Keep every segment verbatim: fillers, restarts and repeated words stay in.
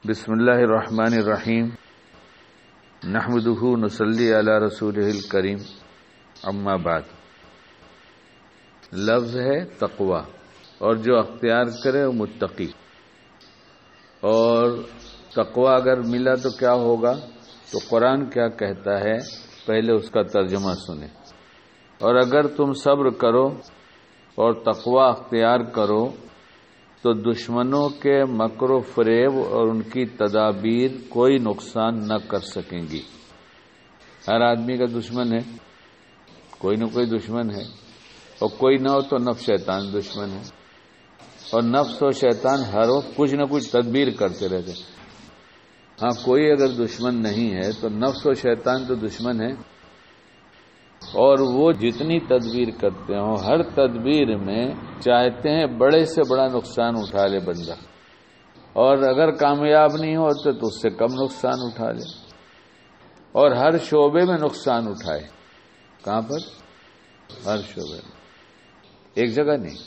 بسم اللہ الرحمن الرحیم نحمدہ نصلی علی رسولہ الکریم اما بعد۔ لفظ ہے تقوی، اور جو اختیار کرے وہ متقی۔ اور تقوی اگر ملا تو کیا ہوگا، تو قرآن کیا کہتا ہے پہلے اس کا ترجمہ سنیں۔ اور اگر تم صبر کرو اور تقوی اختیار کرو تو دشمنوں کے مکر و فریب اور ان کی تدابیر کوئی نقصان نہ کر سکیں گی۔ ہر آدمی کا دشمن ہے، کوئی نہ کوئی دشمن ہے، اور کوئی نہ ہو تو نفس شیطان دشمن ہے، اور نفس و شیطان ہر وقت کچھ نہ کچھ تدبیر کرتے رہتے۔ ہاں کوئی اگر دشمن نہیں ہے تو نفس و شیطان تو دشمن ہے، اور وہ جتنی تدبیر کرتے ہوں ہر تدبیر میں چاہتے ہیں بڑے سے بڑا نقصان اٹھا لے بندہ، اور اگر کامیاب نہیں ہوتے تو اس سے کم نقصان اٹھا لے، اور ہر شعبے میں نقصان اٹھائے۔ کہاں پر؟ ہر شعبے میں، ایک جگہ نہیں۔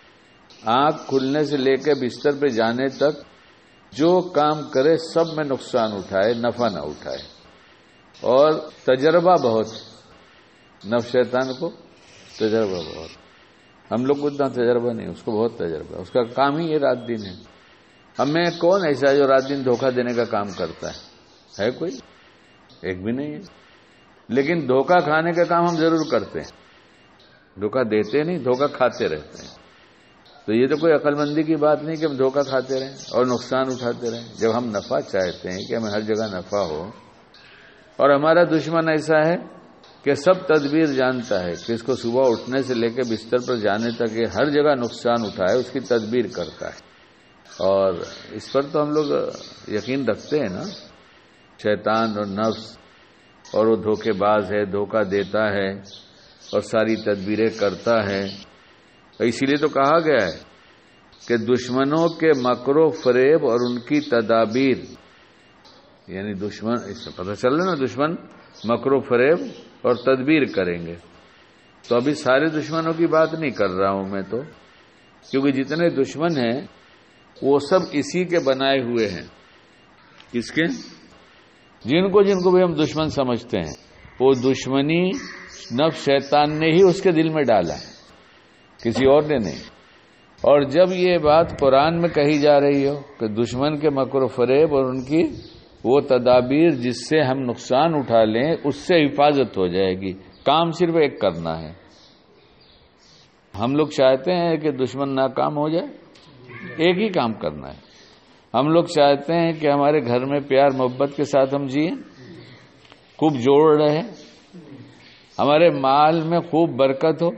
آنکھ کھلنے سے لے کے بستر پہ جانے تک جو کام کرے سب میں نقصان اٹھائے، نفع نہ اٹھائے۔ اور تجربہ بہت، نفس شیطان کو تجربہ بہت، ہم لوگ کو اتنا تجربہ نہیں، اس کو بہت تجربہ، اس کا کام ہی یہ رات دن ہے۔ ہمیں کون ایسا ہے جو رات دن دھوکہ دینے کا کام کرتا ہے؟ ہے کوئی؟ ایک بھی نہیں ہے۔ لیکن دھوکہ کھانے کا کام ہم ضرور کرتے ہیں، دھوکہ دیتے نہیں، دھوکہ کھاتے رہتے ہیں۔ تو یہ تو کوئی عقل مندی کی بات نہیں کہ ہم دھوکہ کھاتے رہیں اور نقصان اٹھاتے رہیں۔ جب ہم نفع چاہتے ہیں کہ ہمیں ہر جگہ نفع ہو، اور ہمارا دشمن ایسا ہے کہ سب تدبیر جانتا ہے کہ اس کو صبح اٹھنے سے لے کے بستر پر جانے تک یہ ہر جگہ نقصان اٹھائے، اس کی تدبیر کرتا ہے۔ اور اس پر تو ہم لوگ یقین رکھتے ہیں نا، شیطان اور نفس، اور وہ دھوکے باز ہے، دھوکہ دیتا ہے اور ساری تدبیریں کرتا ہے۔ اسی لیے تو کہا گیا ہے کہ دشمنوں کے مکر و فریب اور ان کی تدابیر، یعنی دشمن، اس سے پتہ چل رہا نا، دشمن مکر و فریب اور تدبیر کریں گے۔ تو ابھی سارے دشمنوں کی بات نہیں کر رہا ہوں میں تو، کیونکہ جتنے دشمن ہیں وہ سب اسی کے بنائے ہوئے ہیں۔ کس کے؟ جن کو جن کو بھی ہم دشمن سمجھتے ہیں، وہ دشمنی نفس شیطان نے ہی اس کے دل میں ڈالا ہے، کسی اور نے نہیں۔ اور جب یہ بات قرآن میں کہی جا رہی ہو کہ دشمن کے مکر و فریب اور ان کی وہ تدابیر جس سے ہم نقصان اٹھا لیں، اس سے حفاظت ہو جائے گی، کام صرف ایک کرنا ہے۔ ہم لوگ چاہتے ہیں کہ دشمن ناکام ہو جائے، ایک ہی کام کرنا ہے۔ ہم لوگ چاہتے ہیں کہ ہمارے گھر میں پیار محبت کے ساتھ ہم جئیں، خوب جوڑ رہے، ہمارے مال میں خوب برکت ہو،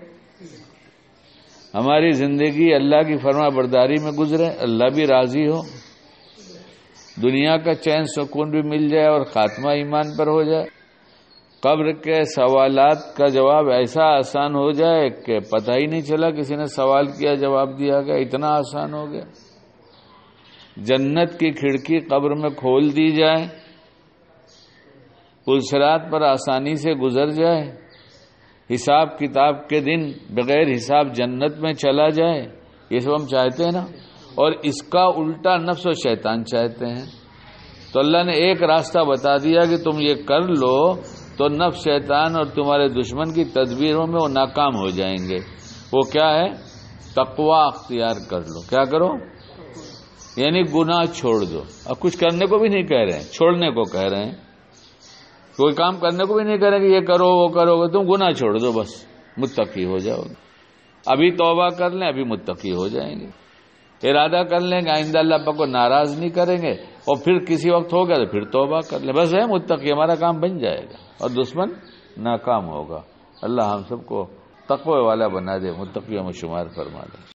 ہماری زندگی اللہ کی فرما برداری میں گزرے، اللہ بھی راضی ہو، دنیا کا چین سکون بھی مل جائے اور خاتمہ ایمان پر ہو جائے، قبر کے سوالات کا جواب ایسا آسان ہو جائے کہ پتہ ہی نہیں چلا کسی نے سوال کیا جواب دیا گیا، اتنا آسان ہو گیا۔ جنت کی کھڑکی قبر میں کھول دی جائے، پلسرات پر آسانی سے گزر جائے، حساب کتاب کے دن بغیر حساب جنت میں چلا جائے، یہ سب ہم چاہتے ہیں نا۔ اور اس کا الٹا نفس و شیطان چاہتے ہیں۔ تو اللہ نے ایک راستہ بتا دیا کہ تم یہ کر لو تو نفس شیطان اور تمہارے دشمن کی تدبیروں میں وہ ناکام ہو جائیں گے۔ وہ کیا ہے؟ تقوی اختیار کر لو۔ کیا کرو؟ یعنی گناہ چھوڑ دو۔ اب کچھ کرنے کو بھی نہیں کہہ رہے ہیں، چھوڑنے کو کہہ رہے ہیں۔ کوئی کام کرنے کو بھی نہیں کہہ رہے کہ یہ کرو وہ کرو، تم گناہ چھوڑ دو، بس متقی ہو جاؤ گے۔ ابھی توبہ کر لیں، ابھی متقی ہو جائیں گے۔ ارادہ کر لیں کہ آئندہ اللہ پاک کو ناراض نہیں کریں گے، اور پھر کسی وقت ہو گیا تو پھر توبہ کر لیں، بس ہے متقی، ہمارا کام بن جائے گا اور دشمن ناکام ہوگا۔ اللہ ہم سب کو تقوی والا بنا دے، متقیوں میں شمار فرما دے۔